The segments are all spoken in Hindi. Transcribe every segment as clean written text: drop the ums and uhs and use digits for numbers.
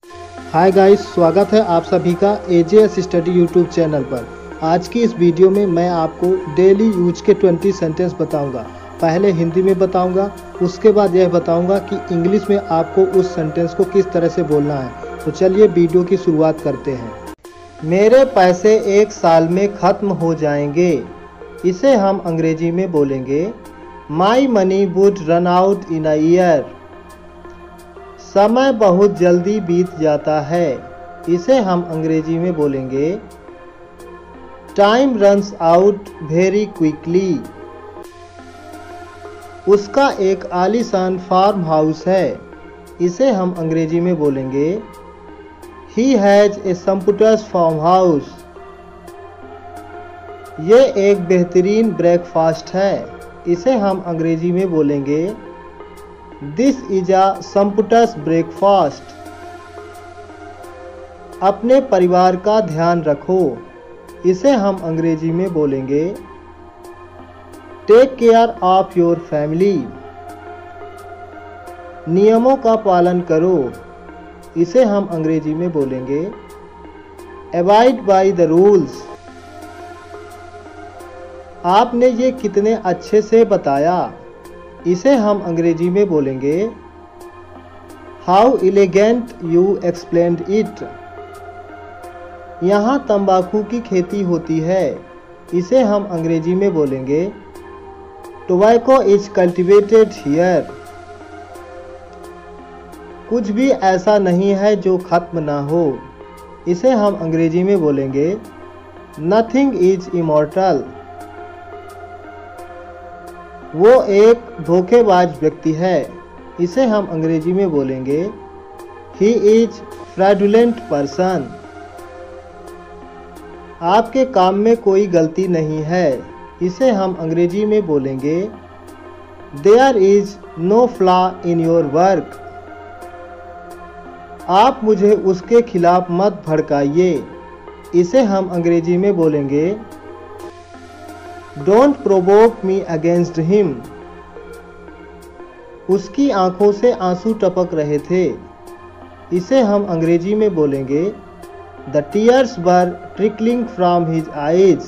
हाय गाइस, स्वागत है आप सभी का एजेएस स्टडी यूट्यूब चैनल पर। आज की इस वीडियो में मैं आपको डेली यूज के 20 सेंटेंस बताऊंगा। पहले हिंदी में बताऊंगा, उसके बाद यह बताऊंगा कि इंग्लिश में आपको उस सेंटेंस को किस तरह से बोलना है। तो चलिए वीडियो की शुरुआत करते हैं। मेरे पैसे 1 साल में ख़त्म हो जाएंगे। इसे हम अंग्रेजी में बोलेंगे my money would run out in a year. समय बहुत जल्दी बीत जाता है। इसे हम अंग्रेजी में बोलेंगे time runs out very quickly. उसका एक आलीशान फार्म हाउस है। इसे हम अंग्रेजी में बोलेंगे he has a sumptuous farm house. ये एक बेहतरीन ब्रेकफास्ट है। इसे हम अंग्रेजी में बोलेंगे this is a sumptuous breakfast. अपने परिवार का ध्यान रखो। इसे हम अंग्रेजी में बोलेंगे take care of your family. नियमों का पालन करो। इसे हम अंग्रेजी में बोलेंगे अवॉइड बाय द रूल्स। आपने ये कितने अच्छे से बताया। इसे हम अंग्रेजी में बोलेंगे how elegant you explained it. यहाँ तंबाकू की खेती होती है। इसे हम अंग्रेजी में बोलेंगे टोबैको इज कल्टिवेटेड हियर। कुछ भी ऐसा नहीं है जो खत्म ना हो। इसे हम अंग्रेजी में बोलेंगे नथिंग इज इमॉर्टल। वो एक धोखेबाज व्यक्ति है। इसे हम अंग्रेजी में बोलेंगे ही इज फ्रॉडुलेंट पर्सन। आपके काम में कोई गलती नहीं है। इसे हम अंग्रेजी में बोलेंगे there is no flaw in your work. आप मुझे उसके खिलाफ मत भड़काइए। इसे हम अंग्रेजी में बोलेंगे don't provoke me against him. उसकी आंखों से आंसू टपक रहे थे। इसे हम अंग्रेजी में बोलेंगे the tears were trickling from his eyes.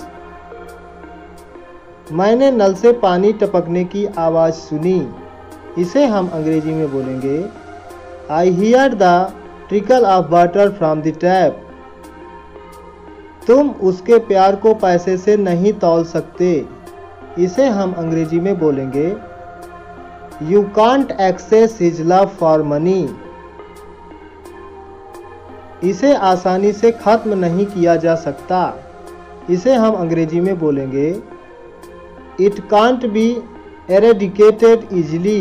मैंने नल से पानी टपकने की आवाज़ सुनी। इसे हम अंग्रेजी में बोलेंगे I hear the trickle of water from the tap. तुम उसके प्यार को पैसे से नहीं तौल सकते। इसे हम अंग्रेजी में बोलेंगे you can't access his love for money. इसे आसानी से खत्म नहीं किया जा सकता। इसे हम अंग्रेजी में बोलेंगे it can't be eradicated easily.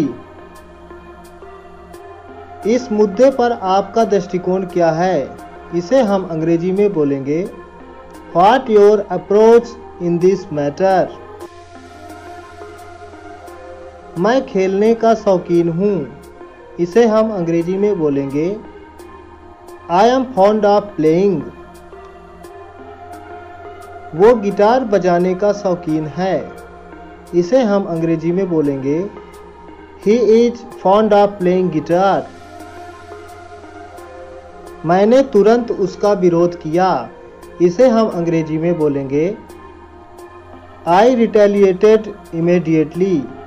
इस मुद्दे पर आपका दृष्टिकोण क्या है। इसे हम अंग्रेजी में बोलेंगे what your approach in this matter. मैं खेलने का शौकीन हूँ। इसे हम अंग्रेजी में बोलेंगे I am fond of playing. वो गिटार बजाने का शौकीन है। इसे हम अंग्रेजी में बोलेंगे he is fond of playing guitar. मैंने तुरंत उसका विरोध किया। इसे हम अंग्रेजी में बोलेंगे आई रिटेलिएटेड इमीडिएटली।